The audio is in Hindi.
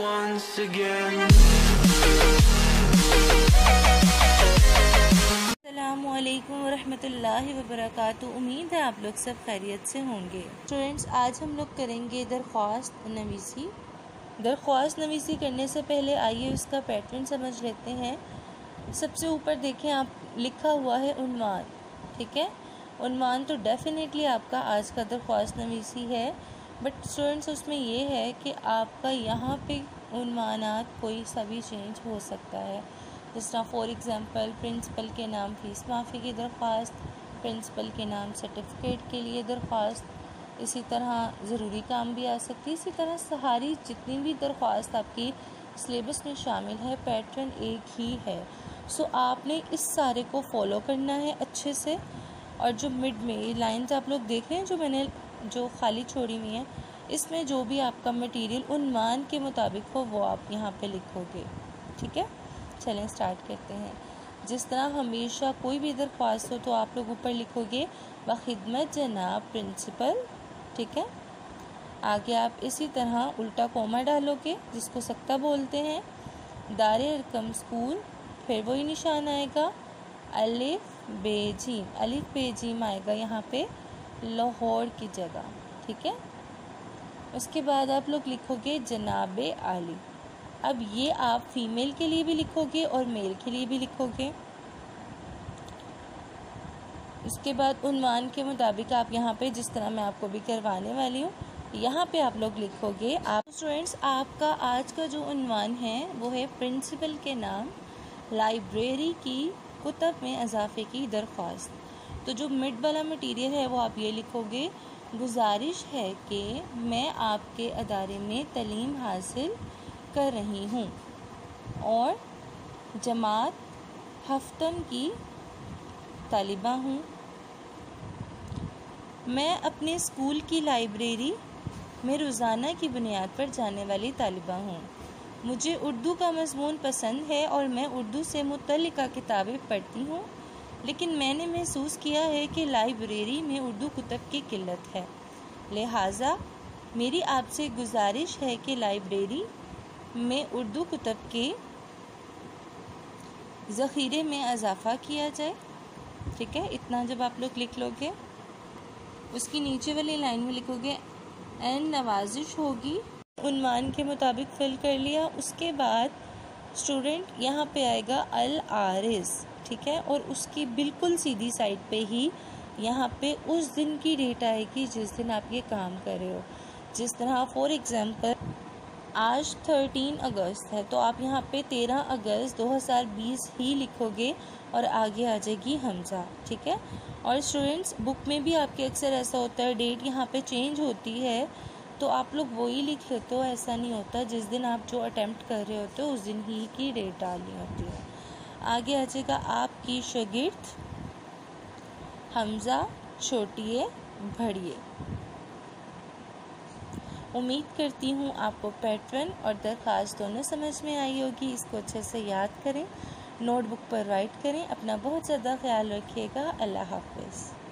once again. अस्सलामुअलैकुम वरहमतुल्लाहि वबरकातुहू। उम्मीद है आप लोग सब खैरियत से होंगे। स्टूडेंट्स, आज हम लोग करेंगे दरख्वास्त नवीसी। दरख्वास्त नवीसी करने से पहले आइए उसका पैटर्न समझ लेते हैं। सबसे ऊपर देखें आप, लिखा हुआ है उन्वान। ठीक है, उन्वान तो डेफिनेटली आपका आज का दरख्वास्त नवीसी है, बट स्टूडेंट्स उसमें ये है कि आपका यहाँ पे उन्वानात कोई सा भी चेंज हो सकता है। जिस तरह फॉर एग्ज़ाम्पल प्रिंसिपल के नाम फ़ीस माफ़ी की दरख्वास्त, प्रिंसिपल के नाम सर्टिफिकेट के लिए दरख्वास्त, इसी तरह ज़रूरी काम भी आ सकती है। इसी तरह सारी जितनी भी दरख्वास्त आपकी सिलेबस में शामिल है, पैटर्न एक ही है। सो आपने इस सारे को फॉलो करना है अच्छे से। और जो मिड में ये लाइन्स आप लोग देख रहे हैं जो मैंने जो खाली छोड़ी हुई हैं, इसमें जो भी आपका मटेरियल उन्वान के मुताबिक हो वो आप यहाँ पे लिखोगे। ठीक है, चलें स्टार्ट करते हैं। जिस तरह हमेशा कोई भी दरख्वास्त हो तो आप लोग ऊपर लिखोगे बखिदमत जनाब प्रिंसिपल। ठीक है, आगे आप इसी तरह उल्टा कोमा डालोगे जिसको सक्ता बोलते हैं, दारे अरकम स्कूल, फिर वही निशान आएगा अलिफ बेजीम, अलिफ बेजीम आएगा यहाँ पे लाहौर की जगह। ठीक है, उसके बाद आप लोग लिखोगे जनाबे आली। अब ये आप फीमेल के लिए भी लिखोगे और मेल के लिए भी लिखोगे। उसके बाद उन्वान के मुताबिक आप यहाँ पे, जिस तरह मैं आपको भी करवाने वाली हूँ, यहाँ पे आप लोग लिखोगे। आप स्टूडेंट्स, आपका आज का जो उन्वान है वो है प्रिंसिपल के नाम, लाइब्रेरी की कुतब में इजाफे की दरख्वास्त। तो जो मिड वाला मटीरियल है वो आप ये लिखोगे, गुजारिश है कि मैं आपके अदारे में तालीम हासिल कर रही हूँ और जमात हफ्तम की तालिबा हूँ। मैं अपने स्कूल की लाइब्रेरी में रोज़ाना की बुनियाद पर जाने वाली तालिबा हूँ। मुझे उर्दू का मज़मून पसंद है और मैं उर्दू से मुतल्लिका किताबें पढ़ती हूँ, लेकिन मैंने महसूस किया है कि लाइब्रेरी में उर्दू कुतब की किल्लत है। लिहाजा मेरी आपसे गुजारिश है कि लाइब्रेरी में उर्दू कुतब के ज़ख़ीरे में इजाफ़ा किया जाए। ठीक है, इतना जब आप लोग लिख लोगे, उसकी नीचे वाली लाइन में लिखोगे एन नवाजिश होगी। उन्वान के मुताबिक फिल कर लिया। उसके बाद स्टूडेंट यहाँ पे आएगा अल आरिस। ठीक है, और उसकी बिल्कुल सीधी साइड पे ही यहाँ पे उस दिन की डेट आएगी जिस दिन आप ये काम कर रहे हो। जिस तरह फॉर एग्ज़ाम्पल आज 13 अगस्त है तो आप यहाँ पे 13 अगस्त 2020 ही लिखोगे और आगे आ जाएगी हमज़ा। ठीक है, और स्टूडेंट्स बुक में भी आपके अक्सर ऐसा होता है, डेट यहाँ पे चेंज होती है तो आप लोग वही लिख लेते हो। ऐसा नहीं होता, जिस दिन आप जो अटेम्प्ट कर रहे होते हो उस दिन ही की डेट डालनी होती है। आगे आ जाएगा आपकी शागिर्द हमज़ा छोटिए भड़िए। उम्मीद करती हूँ आपको पैटर्न और दरख्वास्त दोनों समझ में आई होगी। इसको अच्छे से याद करें, नोटबुक पर राइट करें। अपना बहुत ज़्यादा ख्याल रखिएगा। अल्लाह हाफ़िज़।